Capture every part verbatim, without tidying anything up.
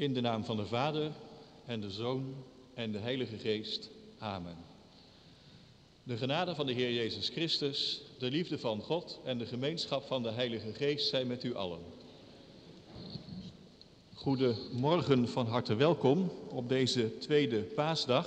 In de naam van de Vader en de Zoon en de Heilige Geest. Amen. De genade van de Heer Jezus Christus, de liefde van God en de gemeenschap van de Heilige Geest zijn met u allen. Goedemorgen, van harte welkom op deze tweede paasdag.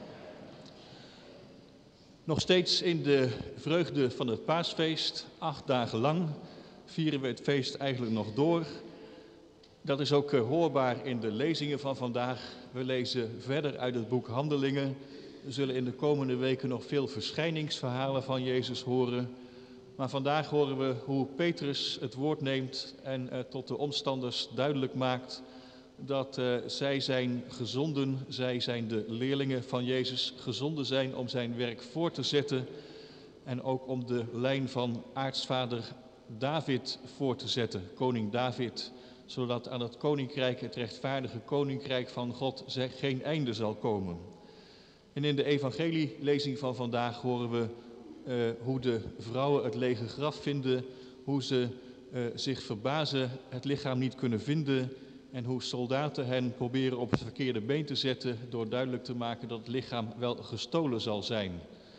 Nog steeds in de vreugde van het paasfeest, acht dagen lang, vieren we het feest eigenlijk nog door. Dat is ook hoorbaar in de lezingen van vandaag. We lezen verder uit het boek Handelingen. We zullen in de komende weken nog veel verschijningsverhalen van Jezus horen. Maar vandaag horen we hoe Petrus het woord neemt en uh, tot de omstanders duidelijk maakt dat uh, zij zijn gezonden, zij zijn de leerlingen van Jezus, gezonden zijn om zijn werk voort te zetten en ook om de lijn van aartsvader David voor te zetten, koning David, zodat aan het koninkrijk, het rechtvaardige koninkrijk van God, geen einde zal komen. En in de evangelielezing van vandaag horen we uh, hoe de vrouwen het lege graf vinden, hoe ze uh, zich verbazen, het lichaam niet kunnen vinden en hoe soldaten hen proberen op het verkeerde been te zetten door duidelijk te maken dat het lichaam wel gestolen zal zijn.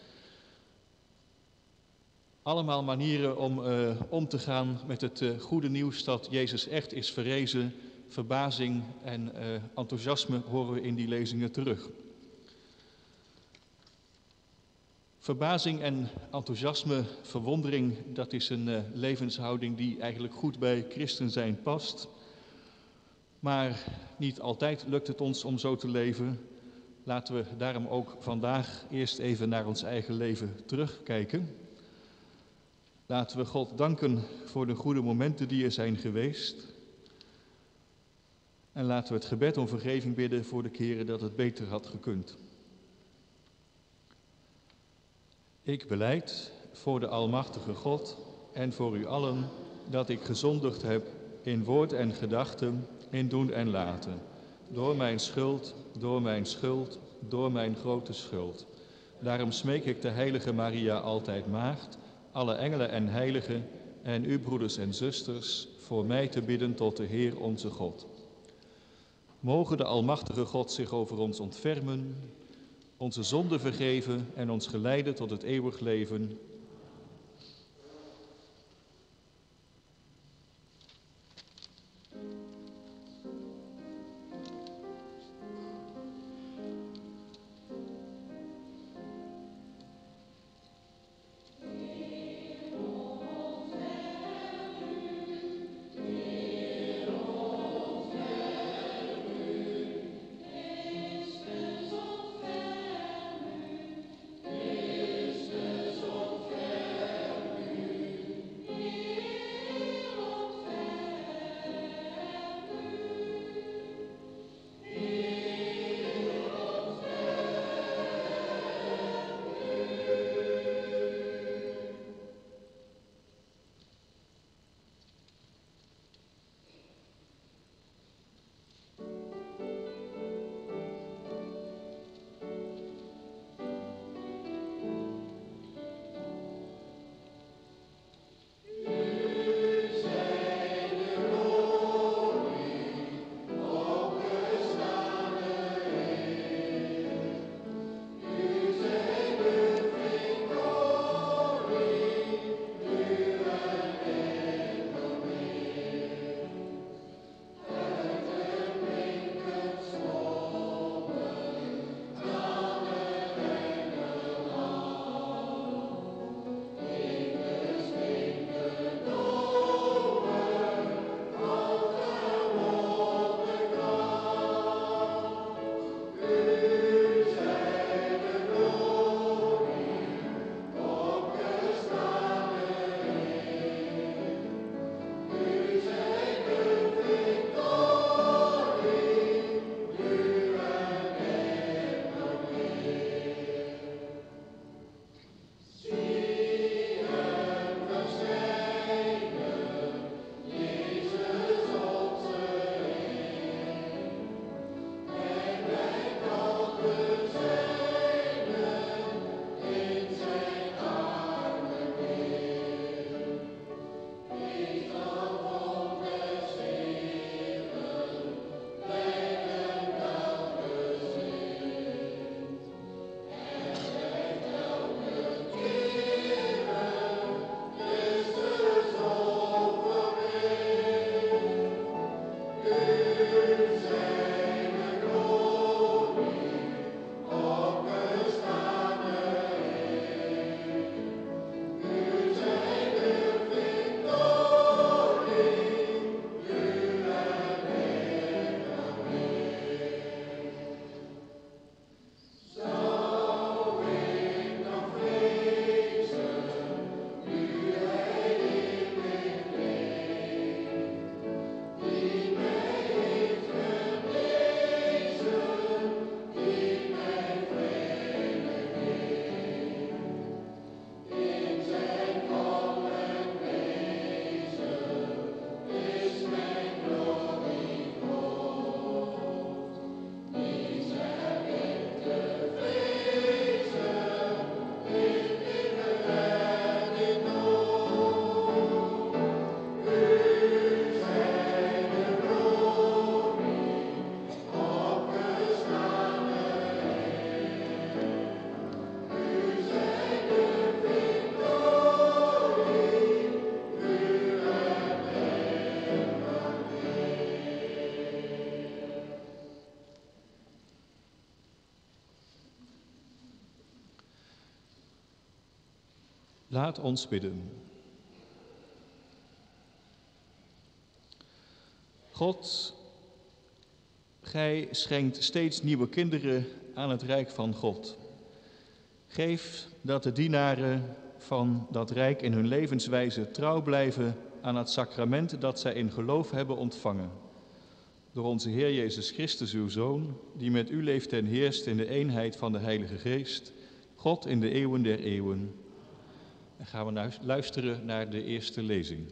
Allemaal manieren om uh, om te gaan met het uh, goede nieuws dat Jezus echt is verrezen. Verbazing en uh, enthousiasme horen we in die lezingen terug. Verbazing en enthousiasme, verwondering, dat is een uh, levenshouding die eigenlijk goed bij christen zijn past. Maar niet altijd lukt het ons om zo te leven. Laten we daarom ook vandaag eerst even naar ons eigen leven terugkijken. Laten we God danken voor de goede momenten die er zijn geweest. En laten we het gebed om vergeving bidden voor de keren dat het beter had gekund. Ik belijd voor de Almachtige God en voor u allen dat ik gezondigd heb in woord en gedachten, in doen en laten. Door mijn schuld, door mijn schuld, door mijn grote schuld. Daarom smeek ik de heilige Maria, altijd maagd, alle engelen en heiligen en u broeders en zusters voor mij te bidden tot de Heer onze God. Mogen de Almachtige God zich over ons ontfermen, onze zonden vergeven en ons geleiden tot het eeuwig leven. Christus Laat ons bidden. God, Gij schenkt steeds nieuwe kinderen aan het rijk van God. Geef dat de dienaren van dat rijk in hun levenswijze trouw blijven aan het sacrament dat zij in geloof hebben ontvangen. Door onze Heer Jezus Christus, uw Zoon, die met u leeft en heerst in de eenheid van de Heilige Geest, God in de eeuwen der eeuwen. En gaan we nu luisteren naar de eerste lezing.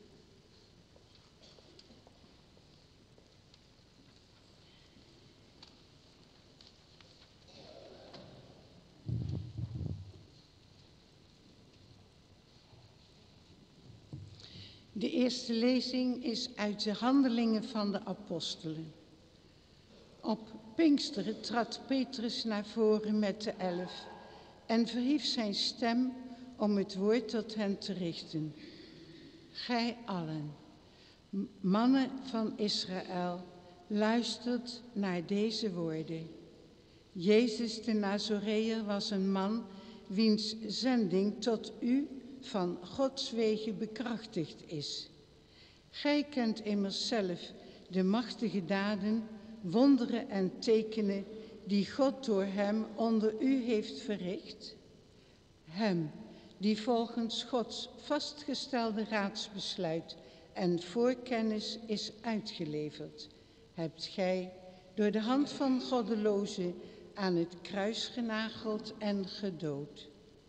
De eerste lezing is uit de Handelingen van de Apostelen. Op Pinksteren trad Petrus naar voren met de elf en verhief zijn stem om het woord tot hen te richten. Gij allen, mannen van Israël, luistert naar deze woorden. Jezus de Nazoreër was een man wiens zending tot u van Gods wegen bekrachtigd is. Gij kent immers zelf de machtige daden, wonderen en tekenen die God door hem onder u heeft verricht. Hem die volgens Gods vastgestelde raadsbesluit en voorkennis is uitgeleverd, hebt gij door de hand van goddelozen aan het kruis genageld en gedood.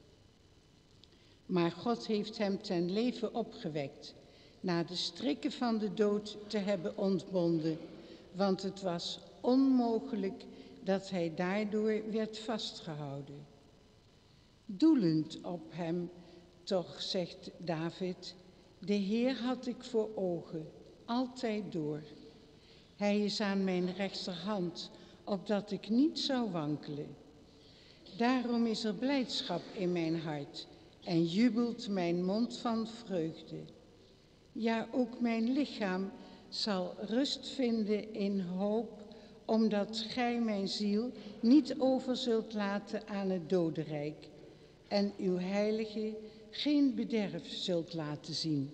Maar God heeft hem ten leven opgewekt, na de strikken van de dood te hebben ontbonden, want het was onmogelijk dat hij daardoor werd vastgehouden. Doelend op hem, toch, zegt David, de Heer had ik voor ogen, altijd door. Hij is aan mijn rechterhand, opdat ik niet zou wankelen. Daarom is er blijdschap in mijn hart en jubelt mijn mond van vreugde. Ja, ook mijn lichaam zal rust vinden in hoop, omdat gij mijn ziel niet over zult laten aan het dodenrijk en uw heilige geen bederf zult laten zien.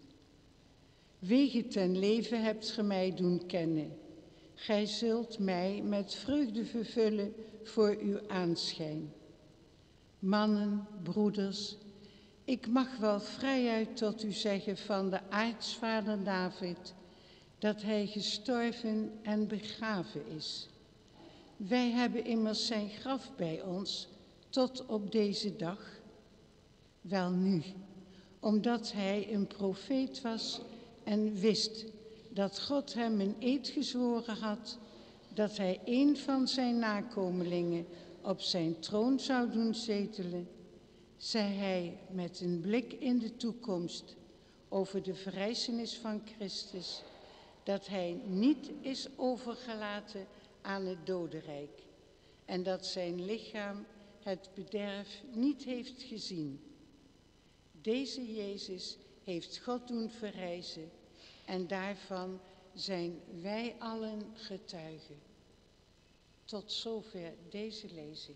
Wegen ten leven hebt ge mij doen kennen. Gij zult mij met vreugde vervullen voor uw aanschijn. Mannen, broeders, ik mag wel vrijuit tot u zeggen van de aartsvader David, dat hij gestorven en begraven is. Wij hebben immers zijn graf bij ons tot op deze dag. Welnu, omdat hij een profeet was en wist dat God hem een eed gezworen had, dat hij een van zijn nakomelingen op zijn troon zou doen zetelen, zei hij met een blik in de toekomst over de verrijzenis van Christus, dat hij niet is overgelaten aan het dodenrijk en dat zijn lichaam het bederf niet heeft gezien. Deze Jezus heeft God doen verrijzen en daarvan zijn wij allen getuigen. Tot zover deze lezing.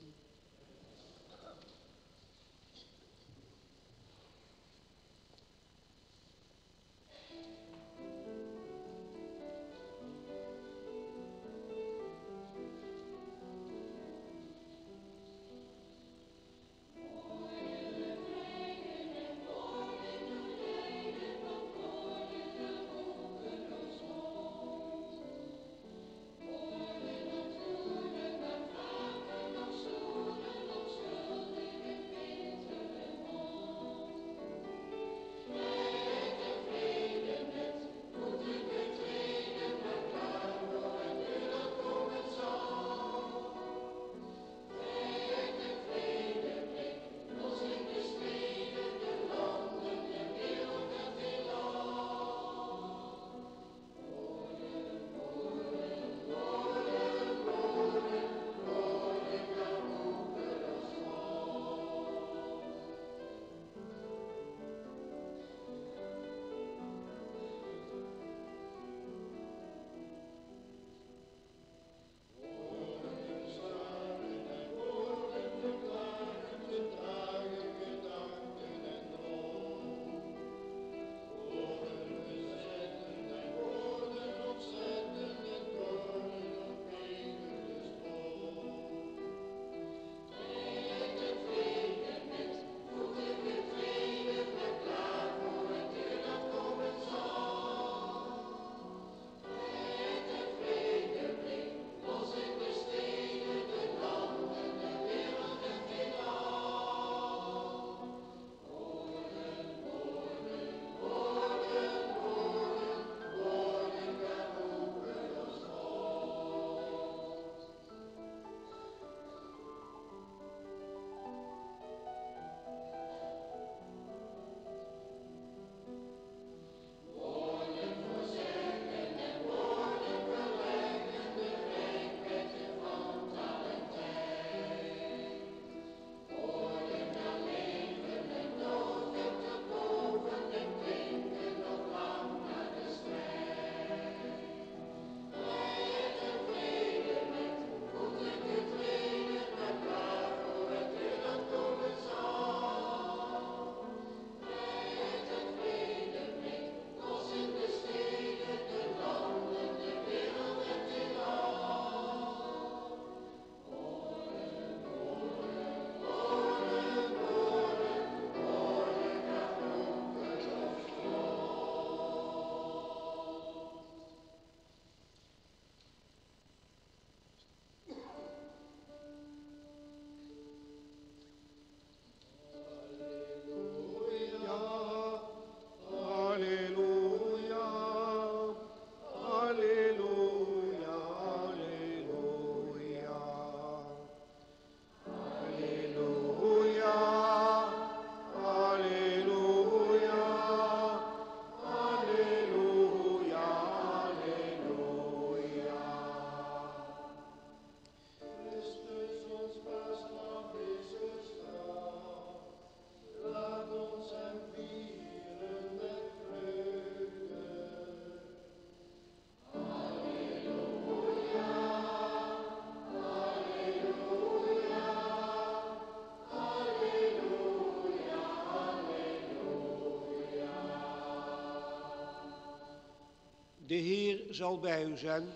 De Heer zal bij u zijn.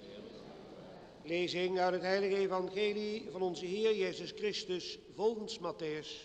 Lezing uit het heilige evangelie van onze Heer Jezus Christus volgens Matthäus.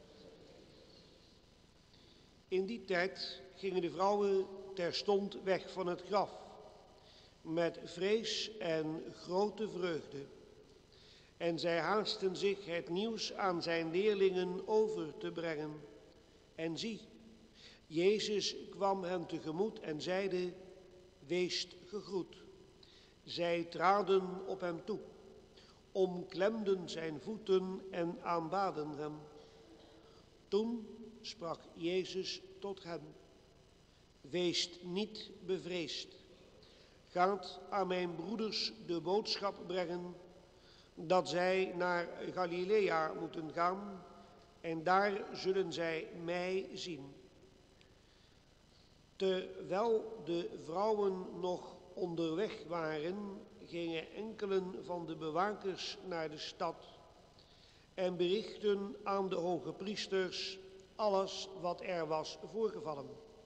In die tijd gingen de vrouwen terstond weg van het graf, met vrees en grote vreugde. En zij haasten zich het nieuws aan zijn leerlingen over te brengen. En zie, Jezus kwam hen tegemoet en zeide: weest gegroet. Zij traden op hem toe, omklemden zijn voeten en aanbaden hem. Toen sprak Jezus tot hen: weest niet bevreesd. Gaat aan mijn broeders de boodschap brengen dat zij naar Galilea moeten gaan en daar zullen zij mij zien. Terwijl de vrouwen nog onderweg waren, gingen enkelen van de bewakers naar de stad en berichtten aan de hoge priesters alles wat er was voorgevallen.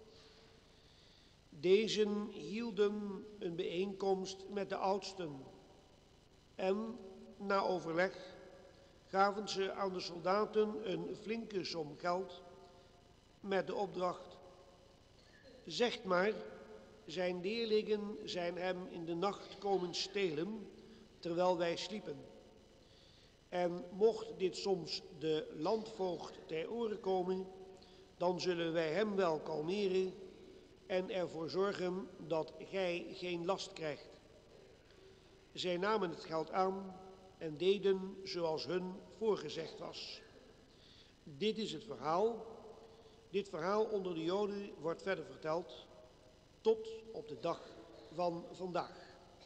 Deze hielden een bijeenkomst met de oudsten en na overleg gaven ze aan de soldaten een flinke som geld met de opdracht: zegt maar, zijn leerlingen zijn hem in de nacht komen stelen terwijl wij sliepen. En mocht dit soms de landvoogd ter oren komen, dan zullen wij hem wel kalmeren en ervoor zorgen dat gij geen last krijgt. Zij namen het geld aan en deden zoals hun voorgezegd was. Dit is het verhaal. Dit verhaal onder de Joden wordt verder verteld tot op de dag van vandaag.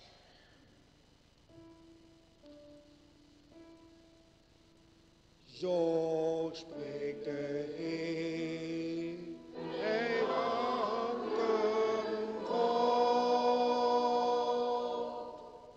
Zo spreekt de Heer, wij danken God.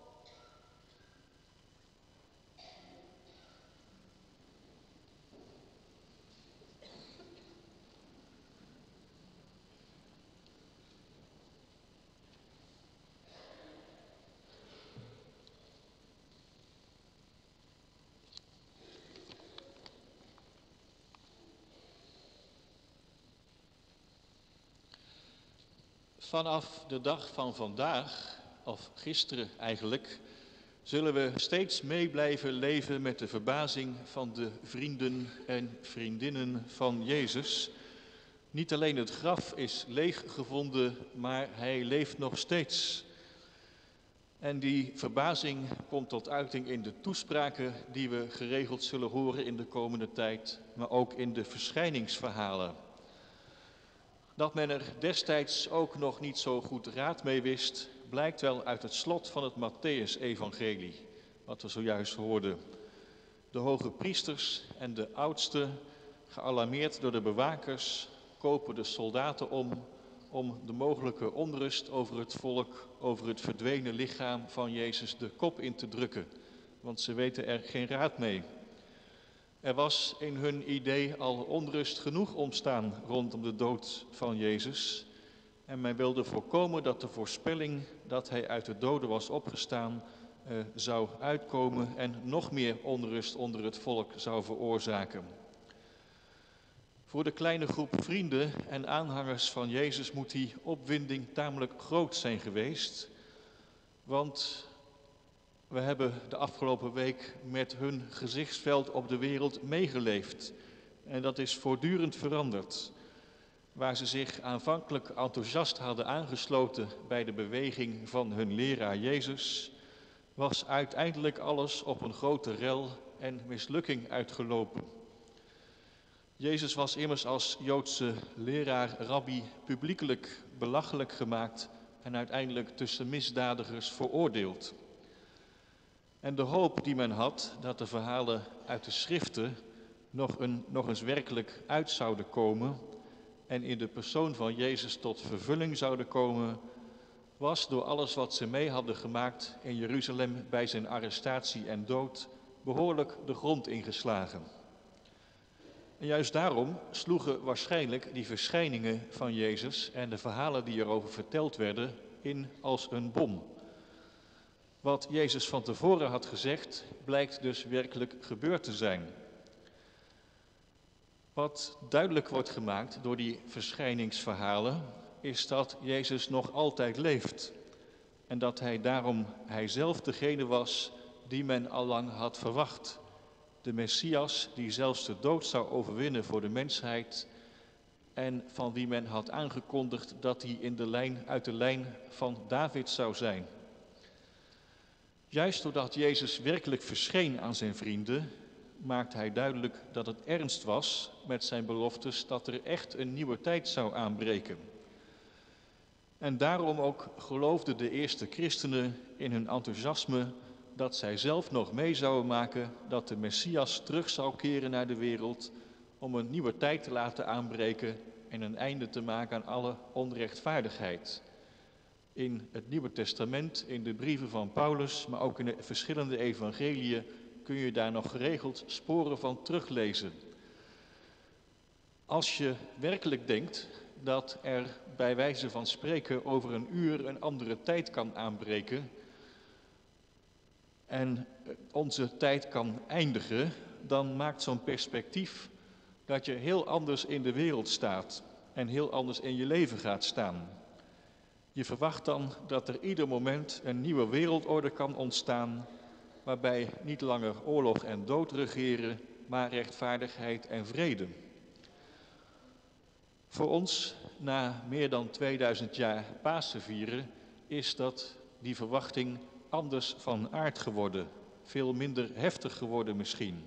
Vanaf de dag van vandaag, of gisteren eigenlijk, zullen we steeds mee blijven leven met de verbazing van de vrienden en vriendinnen van Jezus. Niet alleen het graf is leeg gevonden, maar hij leeft nog steeds. En die verbazing komt tot uiting in de toespraken die we geregeld zullen horen in de komende tijd, maar ook in de verschijningsverhalen. Dat men er destijds ook nog niet zo goed raad mee wist, blijkt wel uit het slot van het Mattheüs-evangelie, wat we zojuist hoorden. De hoge priesters en de oudsten, gealarmeerd door de bewakers, kopen de soldaten om om de mogelijke onrust over het volk, over het verdwenen lichaam van Jezus de kop in te drukken, want ze weten er geen raad mee. Er was in hun idee al onrust genoeg ontstaan rondom de dood van Jezus. En men wilde voorkomen dat de voorspelling dat hij uit de doden was opgestaan eh, zou uitkomen en nog meer onrust onder het volk zou veroorzaken. Voor de kleine groep vrienden en aanhangers van Jezus moet die opwinding tamelijk groot zijn geweest. Want we hebben de afgelopen week met hun gezichtsveld op de wereld meegeleefd. En dat is voortdurend veranderd. Waar ze zich aanvankelijk enthousiast hadden aangesloten bij de beweging van hun leraar Jezus, was uiteindelijk alles op een grote rel en mislukking uitgelopen. Jezus was immers als Joodse leraar, rabbi, publiekelijk belachelijk gemaakt en uiteindelijk tussen misdadigers veroordeeld. En de hoop die men had dat de verhalen uit de schriften nog, een, nog eens werkelijk uit zouden komen en in de persoon van Jezus tot vervulling zouden komen, was door alles wat ze mee hadden gemaakt in Jeruzalem bij zijn arrestatie en dood behoorlijk de grond ingeslagen. En juist daarom sloegen waarschijnlijk die verschijningen van Jezus en de verhalen die erover verteld werden in als een bom. Wat Jezus van tevoren had gezegd, blijkt dus werkelijk gebeurd te zijn. Wat duidelijk wordt gemaakt door die verschijningsverhalen, is dat Jezus nog altijd leeft. En dat hij daarom hijzelf degene was die men allang had verwacht. De Messias die zelfs de dood zou overwinnen voor de mensheid en van wie men had aangekondigd dat hij in de lijn, uit de lijn van David zou zijn. Juist doordat Jezus werkelijk verscheen aan zijn vrienden, maakt hij duidelijk dat het ernst was met zijn beloftes dat er echt een nieuwe tijd zou aanbreken. En daarom ook geloofden de eerste christenen in hun enthousiasme dat zij zelf nog mee zouden maken dat de Messias terug zou keren naar de wereld om een nieuwe tijd te laten aanbreken en een einde te maken aan alle onrechtvaardigheid. In het Nieuwe Testament, in de brieven van Paulus, maar ook in de verschillende evangeliën kun je daar nog geregeld sporen van teruglezen. Als je werkelijk denkt dat er bij wijze van spreken over een uur een andere tijd kan aanbreken en onze tijd kan eindigen, dan maakt zo'n perspectief dat je heel anders in de wereld staat en heel anders in je leven gaat staan. Je verwacht dan dat er ieder moment een nieuwe wereldorde kan ontstaan, waarbij niet langer oorlog en dood regeren, maar rechtvaardigheid en vrede. Voor ons, na meer dan tweeduizend jaar Pasen vieren, is dat die verwachting anders van aard geworden, veel minder heftig geworden misschien.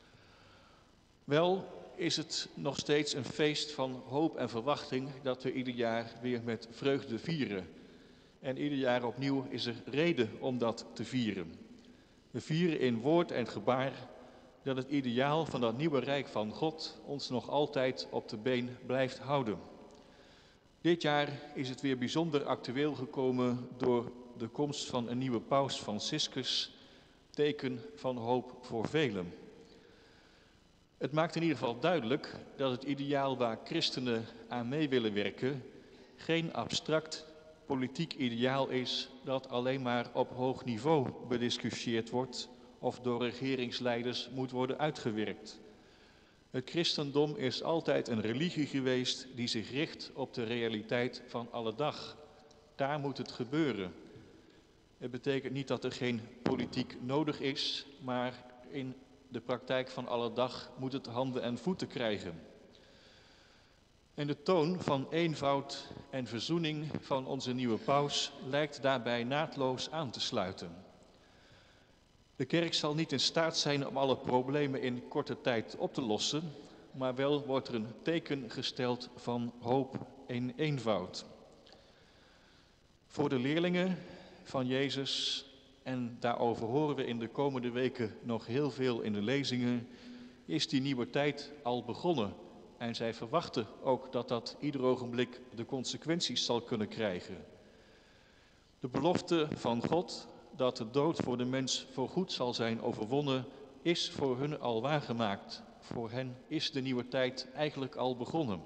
Wel is het nog steeds een feest van hoop en verwachting dat we ieder jaar weer met vreugde vieren. En ieder jaar opnieuw is er reden om dat te vieren. We vieren in woord en gebaar dat het ideaal van dat nieuwe rijk van God ons nog altijd op de been blijft houden. Dit jaar is het weer bijzonder actueel gekomen door de komst van een nieuwe paus Franciscus, teken van hoop voor velen. Het maakt in ieder geval duidelijk dat het ideaal waar christenen aan mee willen werken geen abstract politiek ideaal is dat alleen maar op hoog niveau bediscussieerd wordt of door regeringsleiders moet worden uitgewerkt. Het christendom is altijd een religie geweest die zich richt op de realiteit van alle dag. Daar moet het gebeuren. Het betekent niet dat er geen politiek nodig is, maar in de praktijk van alle dag moet het handen en voeten krijgen. En de toon van eenvoud en verzoening van onze nieuwe paus lijkt daarbij naadloos aan te sluiten. De kerk zal niet in staat zijn om alle problemen in korte tijd op te lossen, maar wel wordt er een teken gesteld van hoop en eenvoud. Voor de leerlingen van Jezus, en daarover horen we in de komende weken nog heel veel in de lezingen, is die nieuwe tijd al begonnen. En zij verwachten ook dat dat ieder ogenblik de consequenties zal kunnen krijgen. De belofte van God dat de dood voor de mens voorgoed zal zijn overwonnen, is voor hun al waargemaakt. Voor hen is de nieuwe tijd eigenlijk al begonnen.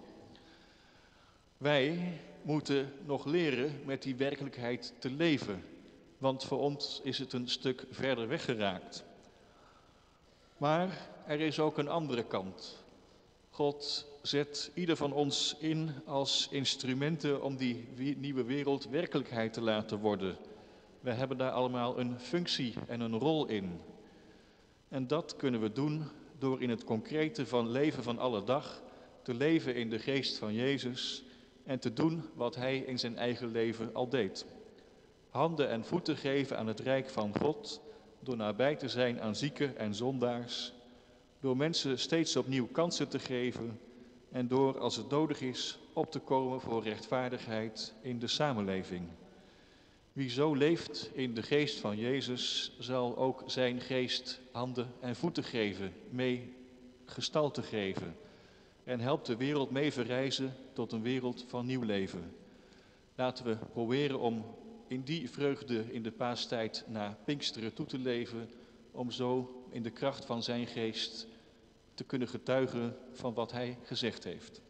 Wij moeten nog leren met die werkelijkheid te leven, want voor ons is het een stuk verder weggeraakt. Maar er is ook een andere kant. God zet ieder van ons in als instrumenten om die nieuwe wereld werkelijkheid te laten worden. We hebben daar allemaal een functie en een rol in. En dat kunnen we doen door in het concrete van leven van alle dag te leven in de geest van Jezus en te doen wat Hij in zijn eigen leven al deed. Handen en voeten geven aan het rijk van God, door nabij te zijn aan zieken en zondaars, door mensen steeds opnieuw kansen te geven en door, als het nodig is, op te komen voor rechtvaardigheid in de samenleving. Wie zo leeft in de geest van Jezus, zal ook zijn geest handen en voeten geven, mee gestalte geven en helpt de wereld mee verrijzen tot een wereld van nieuw leven. Laten we proberen om in die vreugde in de paastijd naar Pinksteren toe te leven, om zo in de kracht van zijn geest te kunnen getuigen van wat hij gezegd heeft.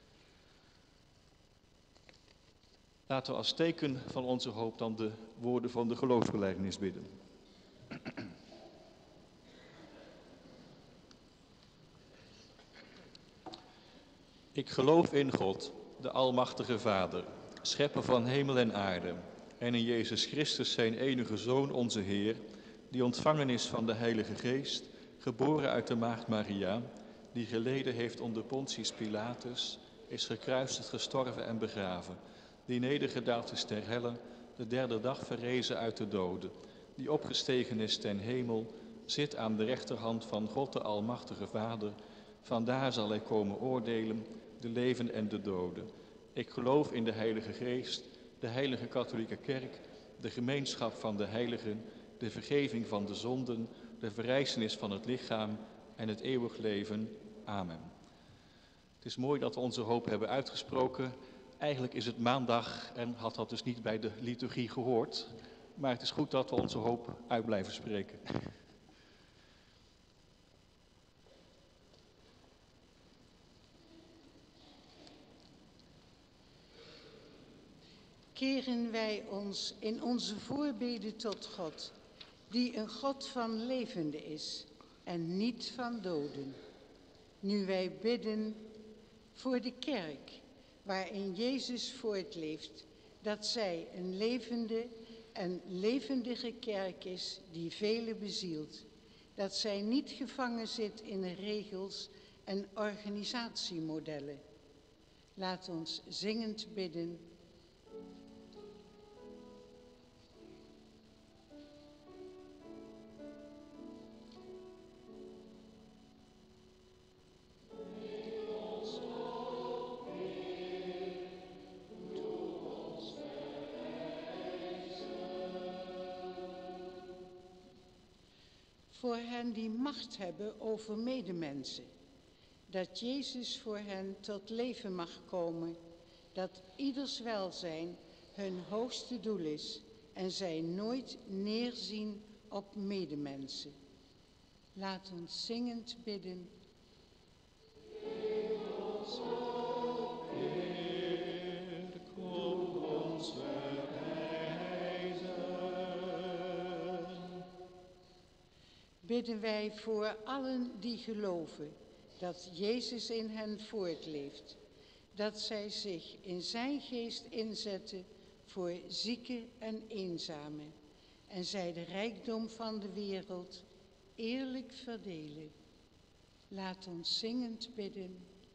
Laten we als teken van onze hoop dan de woorden van de geloofsbelijdenis bidden. Ik geloof in God, de Almachtige Vader, schepper van hemel en aarde, en in Jezus Christus, zijn enige Zoon, onze Heer, die ontvangen is van de Heilige Geest, geboren uit de Maagd Maria, die geleden heeft onder Pontius Pilatus, is gekruisigd, gestorven en begraven, die nedergedaald is ter helle, de derde dag verrezen uit de doden, die opgestegen is ten hemel, zit aan de rechterhand van God de Almachtige Vader. Vandaar zal hij komen oordelen, de leven en de doden. Ik geloof in de Heilige Geest, de Heilige Katholieke Kerk, de gemeenschap van de heiligen, de vergeving van de zonden, de verrijzenis van het lichaam en het eeuwig leven. Amen. Het is mooi dat we onze hoop hebben uitgesproken. Eigenlijk is het maandag en had dat dus niet bij de liturgie gehoord. Maar het is goed dat we onze hoop uit blijven spreken. Keren wij ons in onze voorbeden tot God, die een God van levenden is en niet van doden. Nu wij bidden voor de kerk, waarin Jezus voortleeft, dat zij een levende en levendige kerk is die velen bezielt. Dat zij niet gevangen zit in regels en organisatiemodellen. Laat ons zingend bidden. Voor hen die macht hebben over medemensen, dat Jezus voor hen tot leven mag komen, dat ieders welzijn hun hoogste doel is en zij nooit neerzien op medemensen. Laat ons zingend bidden. Bidden wij voor allen die geloven dat Jezus in hen voortleeft, dat zij zich in zijn geest inzetten voor zieken en eenzamen en zij de rijkdom van de wereld eerlijk verdelen. Laat ons zingend bidden.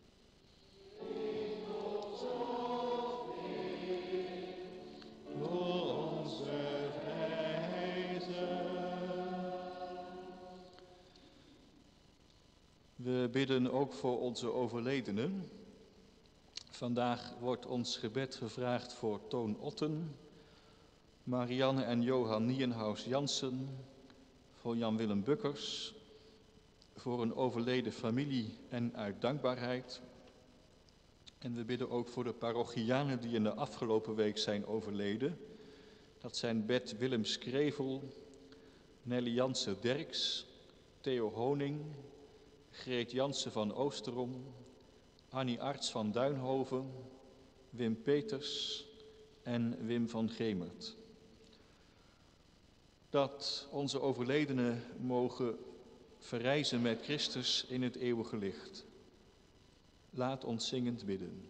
We bidden ook voor onze overledenen. Vandaag wordt ons gebed gevraagd voor Toon Otten, Marianne en Johan Nienhuis-Jansen, voor Jan-Willem Bukkers, voor een overleden familie en uit dankbaarheid. En we bidden ook voor de parochianen die in de afgelopen week zijn overleden. Dat zijn Bert Willems Krevel, Nelly Jansen-Derks, Theo Honing, Greet Jansen van Oosterom, Annie Arts van Duinhoven, Wim Peters en Wim van Gemert. Dat onze overledenen mogen verrijzen met Christus in het eeuwige licht. Laat ons zingend bidden.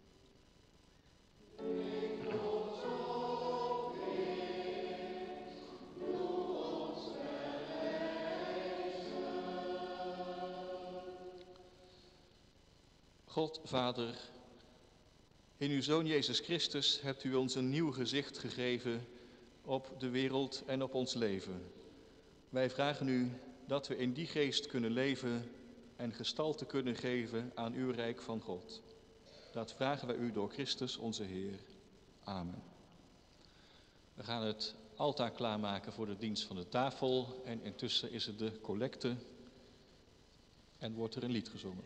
God, Vader, in uw Zoon Jezus Christus hebt u ons een nieuw gezicht gegeven op de wereld en op ons leven. Wij vragen u dat we in die geest kunnen leven en gestalte kunnen geven aan uw rijk van God. Dat vragen wij u door Christus onze Heer. Amen. We gaan het altaar klaarmaken voor de dienst van de tafel en intussen is het de collecte en wordt er een lied gezongen.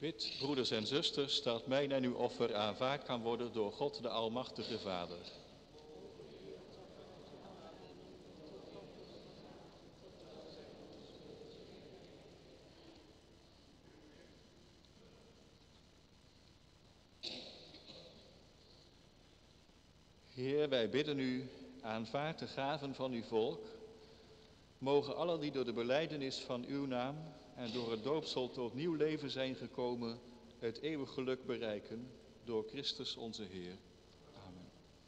Bid, broeders en zusters, dat mijn en uw offer aanvaard kan worden door God de Almachtige Vader. Heer, wij bidden u, aanvaard de gaven van uw volk. Mogen allen die door de belijdenis van uw naam en door het doopsel tot nieuw leven zijn gekomen, het eeuwig geluk bereiken door Christus onze Heer. Amen.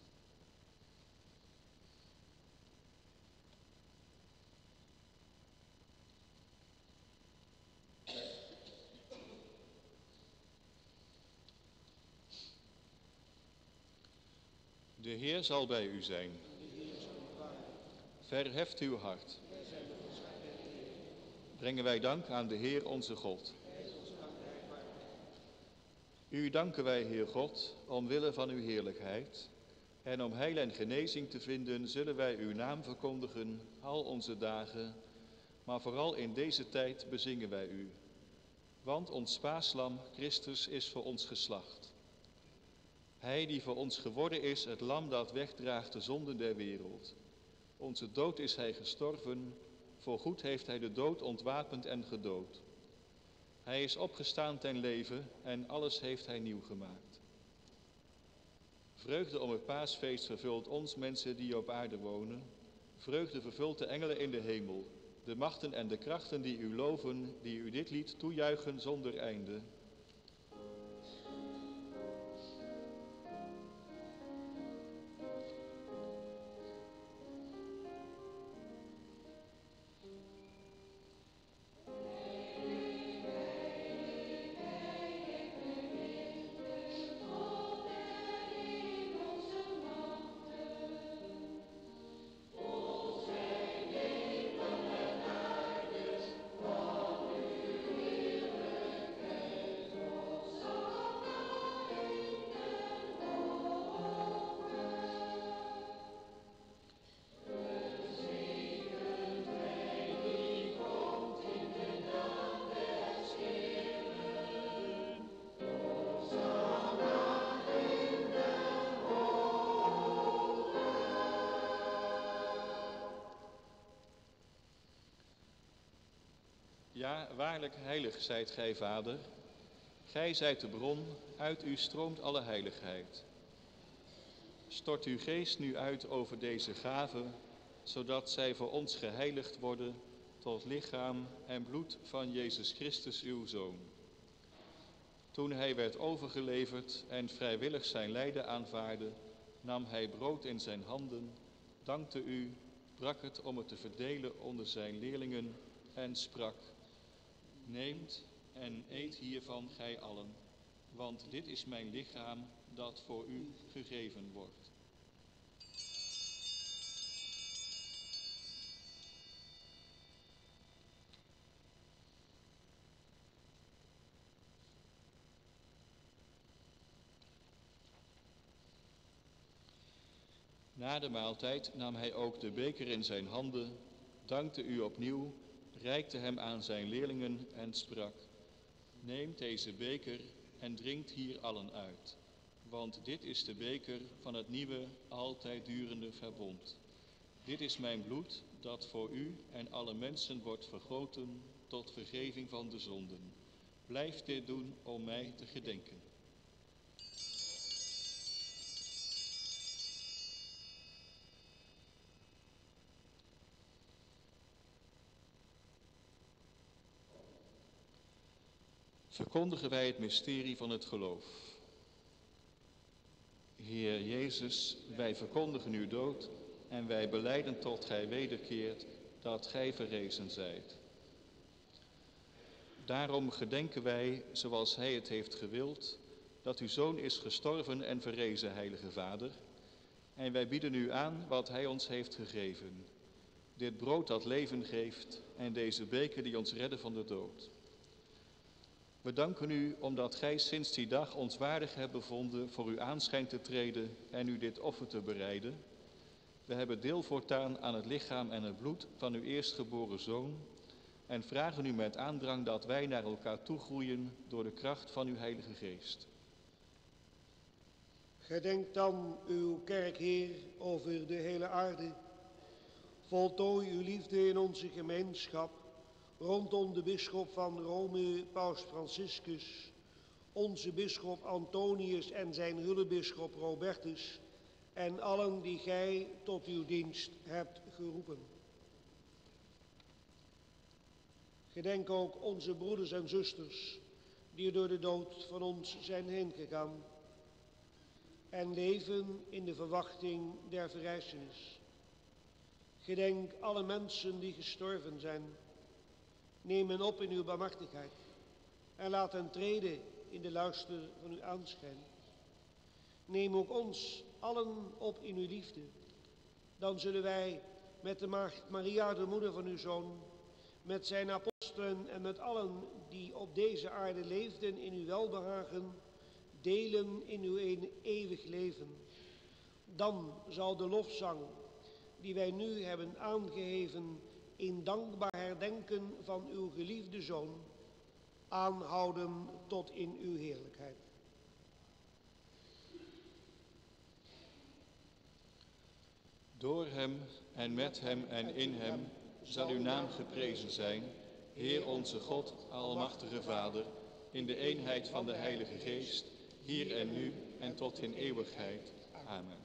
De Heer zal bij u zijn. Verheft uw hart. Brengen wij dank aan de Heer onze God. U danken wij, Heer God, omwille van uw heerlijkheid. En om heil en genezing te vinden, zullen wij uw naam verkondigen al onze dagen. Maar vooral in deze tijd bezingen wij u. Want ons paaslam, Christus, is voor ons geslacht. Hij die voor ons geworden is, het lam dat wegdraagt de zonden der wereld. Onze dood is hij gestorven, voorgoed heeft hij de dood ontwapend en gedood. Hij is opgestaan ten leven en alles heeft hij nieuw gemaakt. Vreugde om het paasfeest vervult ons mensen die op aarde wonen. Vreugde vervult de engelen in de hemel, de machten en de krachten die u loven, die u dit lied toejuichen zonder einde. Ja, waarlijk heilig zijt gij, Vader. Gij zijt de bron, uit u stroomt alle heiligheid. Stort uw geest nu uit over deze gaven, zodat zij voor ons geheiligd worden tot lichaam en bloed van Jezus Christus, uw Zoon. Toen hij werd overgeleverd en vrijwillig zijn lijden aanvaardde, nam hij brood in zijn handen, dankte u, brak het om het te verdelen onder zijn leerlingen en sprak: Neemt en eet hiervan gij allen, want dit is mijn lichaam dat voor u gegeven wordt. Na de maaltijd nam hij ook de beker in zijn handen, dankte u opnieuw, reikte hem aan zijn leerlingen en sprak: Neemt deze beker en drinkt hier allen uit, want dit is de beker van het nieuwe, altijd durende verbond. Dit is mijn bloed dat voor u en alle mensen wordt vergoten tot vergeving van de zonden. Blijf dit doen om mij te gedenken. Verkondigen wij het mysterie van het geloof. Heer Jezus, wij verkondigen uw dood en wij belijden tot gij wederkeert dat gij verrezen zijt. Daarom gedenken wij, zoals hij het heeft gewild, dat uw Zoon is gestorven en verrezen, heilige Vader. En wij bieden u aan wat hij ons heeft gegeven. Dit brood dat leven geeft en deze beker die ons redden van de dood. We danken u omdat gij sinds die dag ons waardig hebt bevonden voor uw aanschijn te treden en u dit offer te bereiden. We hebben deel voortaan aan het lichaam en het bloed van uw eerstgeboren Zoon. en vragen u met aandrang dat wij naar elkaar toegroeien door de kracht van uw Heilige Geest. Gedenk dan uw kerk, Heer, over de hele aarde. Voltooi uw liefde in onze gemeenschap, rondom de bisschop van Rome, Paus Franciscus, onze bisschop Antonius en zijn hulpbisschop Robertus, en allen die gij tot uw dienst hebt geroepen. Gedenk ook onze broeders en zusters, die door de dood van ons zijn heengegaan en leven in de verwachting der verrijzenis. Gedenk alle mensen die gestorven zijn. Neem hen op in uw barmhartigheid en laat hen treden in de luister van uw aanschijn. Neem ook ons allen op in uw liefde. Dan zullen wij met de maagd Maria, de moeder van uw Zoon, met zijn apostelen en met allen die op deze aarde leefden in uw welbehagen, delen in uw eeuwig leven. Dan zal de lofzang die wij nu hebben aangeheven in dankbaar herdenken van uw geliefde Zoon aanhouden tot in uw heerlijkheid. Door hem en met hem en in hem zal uw naam geprezen zijn, Heer onze God, almachtige Vader, in de eenheid van de Heilige Geest, hier en nu en tot in eeuwigheid. Amen.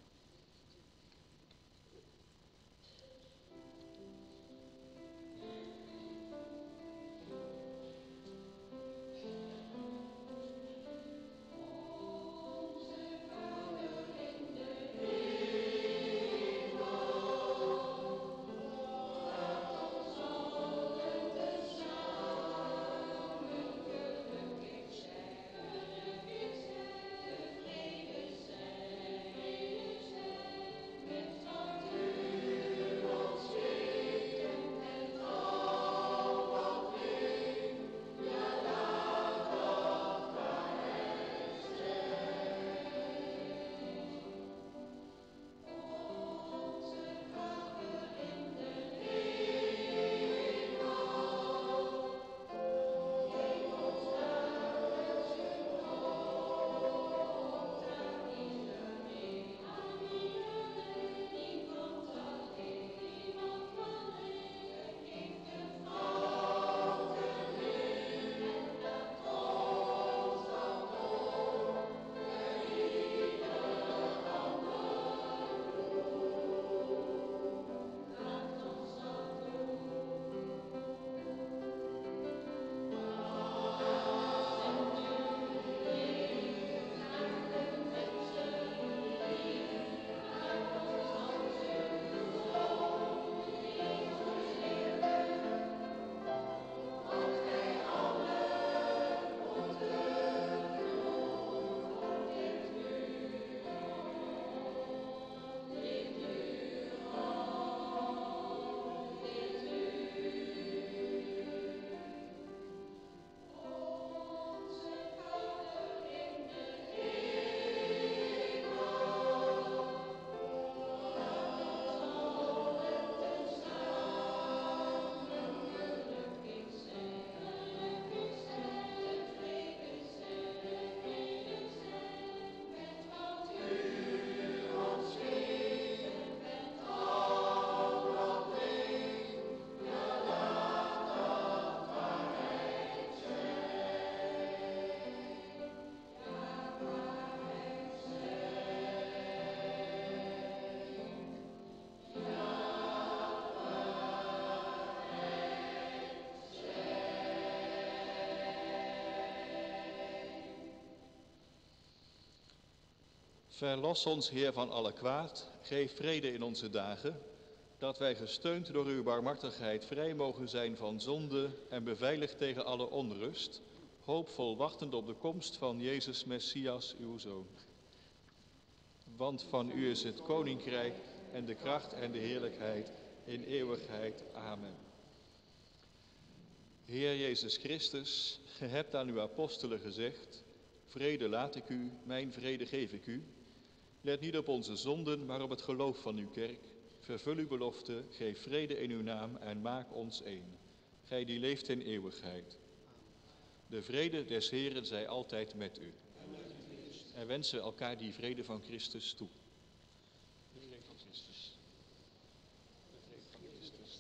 Verlos ons, Heer, van alle kwaad, geef vrede in onze dagen, dat wij gesteund door uw barmhartigheid vrij mogen zijn van zonde en beveiligd tegen alle onrust, hoopvol wachtend op de komst van Jezus Messias, uw Zoon. Want van u is het koninkrijk en de kracht en de heerlijkheid in eeuwigheid. Amen. Heer Jezus Christus, ge hebt aan uw apostelen gezegd: vrede laat ik u, mijn vrede geef ik u. Let niet op onze zonden, maar op het geloof van uw kerk. Vervul uw belofte, geef vrede in uw naam en maak ons één. gij die leeft in eeuwigheid. De vrede des Heren zij altijd met u. En wensen we elkaar die vrede van Christus toe. De vrede van Christus. De vrede van Christus.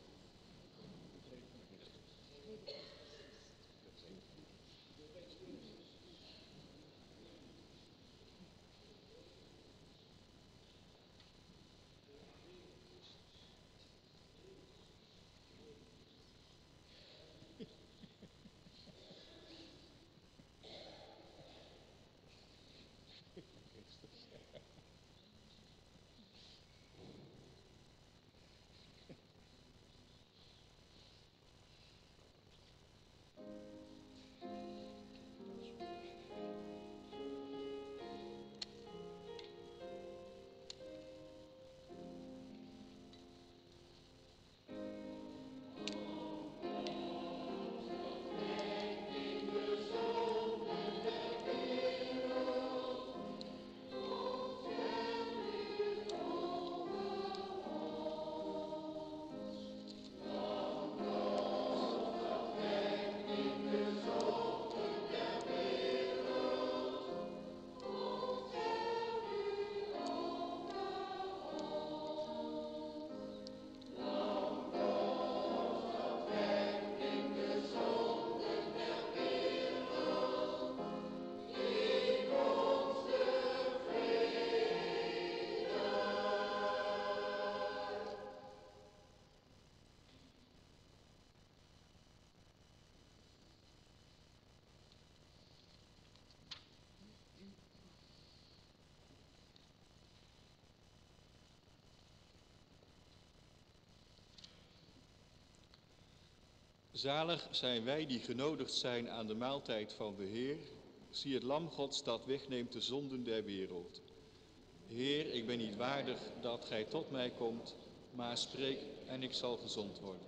Zalig zijn wij die genodigd zijn aan de maaltijd van de Heer. Zie het lam Gods dat wegneemt de zonden der wereld. Heer, ik ben niet waardig dat gij tot mij komt, maar spreek en ik zal gezond worden.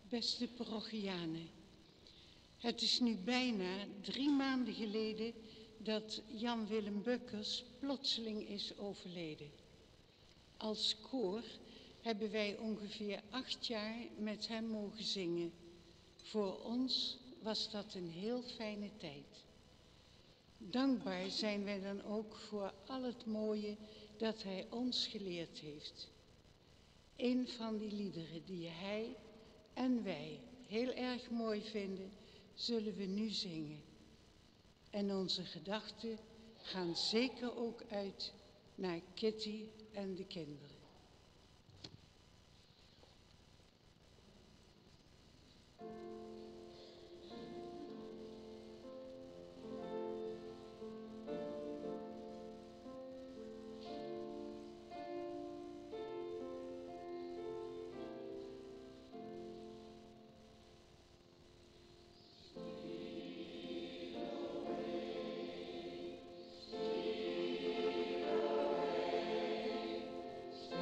Beste parochianen, het is nu bijna drie maanden geleden dat Jan Willem Bukkers plotseling is overleden. Als koor hebben wij ongeveer acht jaar met hem mogen zingen. Voor ons was dat een heel fijne tijd. Dankbaar zijn wij dan ook voor al het mooie dat hij ons geleerd heeft. Een van die liederen die hij en wij heel erg mooi vinden, zullen we nu zingen. En onze gedachten gaan zeker ook uit naar Kitty en de kinderen. Stay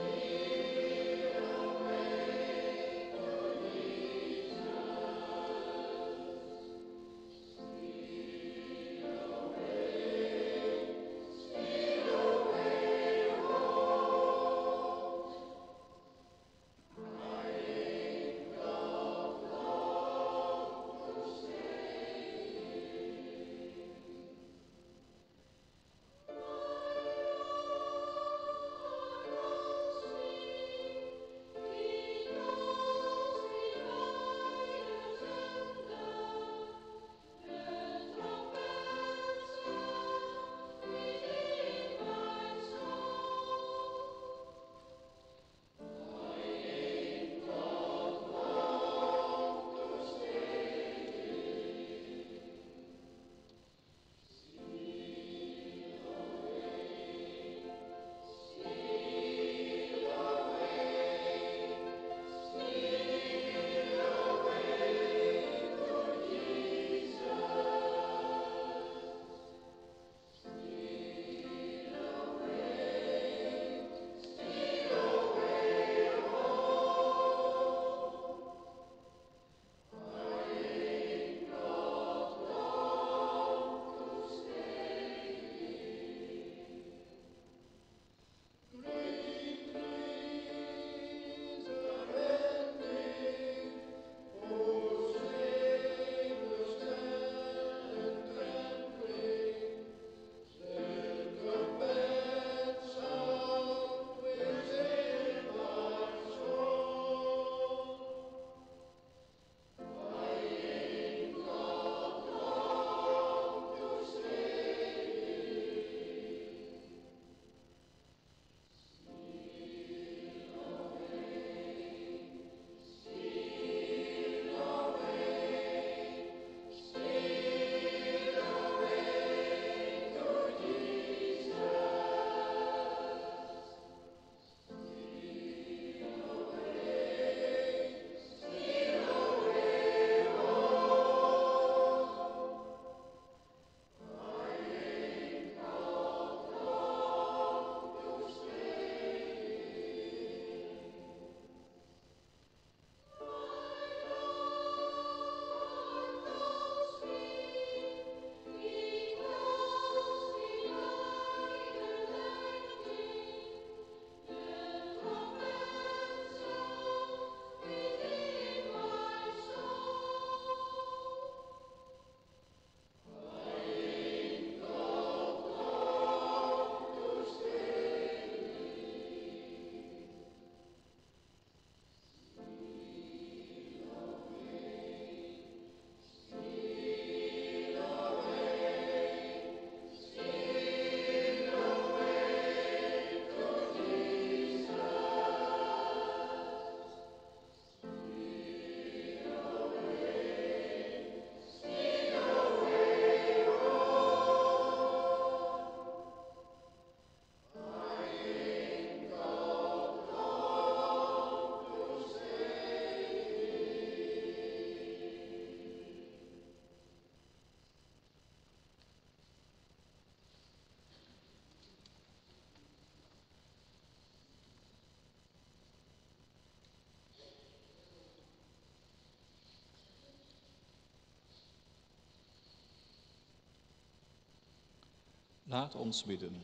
Laat ons bidden.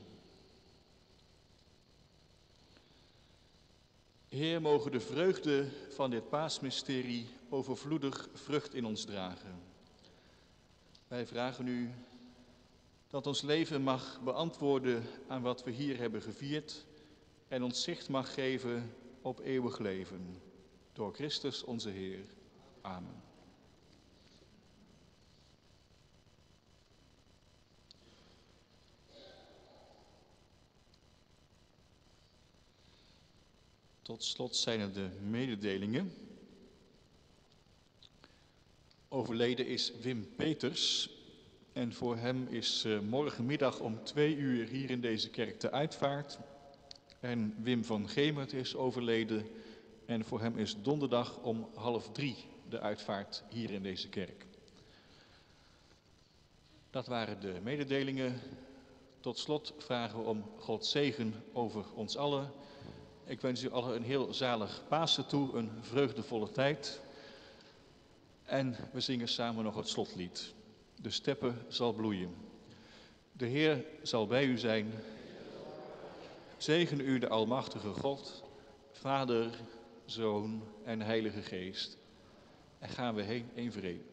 Heer, mogen de vreugde van dit paasmysterie overvloedig vrucht in ons dragen. Wij vragen u dat ons leven mag beantwoorden aan wat we hier hebben gevierd en ons zicht mag geven op eeuwig leven. Door Christus onze Heer. Amen. Tot slot zijn er de mededelingen. Overleden is Wim Peters en voor hem is uh, morgenmiddag om twee uur hier in deze kerk de uitvaart. En Wim van Gemert is overleden en voor hem is donderdag om half drie de uitvaart hier in deze kerk. Dat waren de mededelingen. Tot slot vragen we om Gods zegen over ons allen. Ik wens u allen een heel zalig Pasen toe, een vreugdevolle tijd. En we zingen samen nog het slotlied. De steppe zal bloeien. De Heer zal bij u zijn. Zegen u de almachtige God, Vader, Zoon en Heilige Geest. En gaan we heen in vrede.